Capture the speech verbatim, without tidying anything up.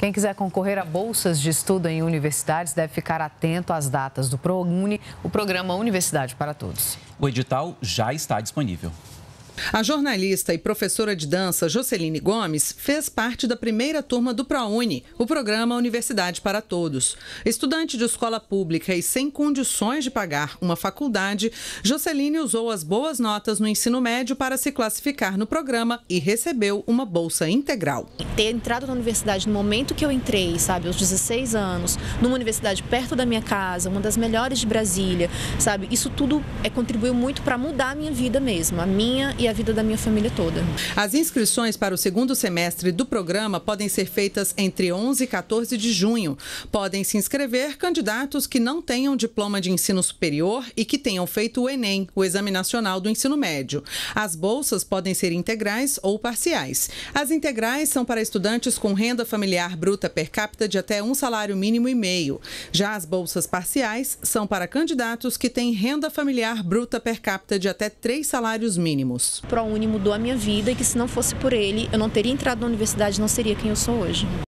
Quem quiser concorrer a bolsas de estudo em universidades deve ficar atento às datas do ProUni, o programa Universidade para Todos. O edital já está disponível. A jornalista e professora de dança Joceline Gomes fez parte da primeira turma do ProUni, o programa Universidade para Todos. Estudante de escola pública e sem condições de pagar uma faculdade, Joceline usou as boas notas no ensino médio para se classificar no programa e recebeu uma bolsa integral. Ter entrado na universidade no momento que eu entrei, sabe, aos dezesseis anos, numa universidade perto da minha casa, uma das melhores de Brasília, sabe, isso tudo é, contribuiu muito para mudar a minha vida mesmo, a minha e a vida da minha família toda. As inscrições para o segundo semestre do programa podem ser feitas entre onze e quatorze de junho. Podem se inscrever candidatos que não tenham diploma de ensino superior e que tenham feito o Enem, o Exame Nacional do Ensino Médio. As bolsas podem ser integrais ou parciais. As integrais são para estudantes com renda familiar bruta per capita de até um salário mínimo e meio. Já as bolsas parciais são para candidatos que têm renda familiar bruta per capita de até três salários mínimos. O ProUni mudou a minha vida e que se não fosse por ele, eu não teria entrado na universidade, não seria quem eu sou hoje.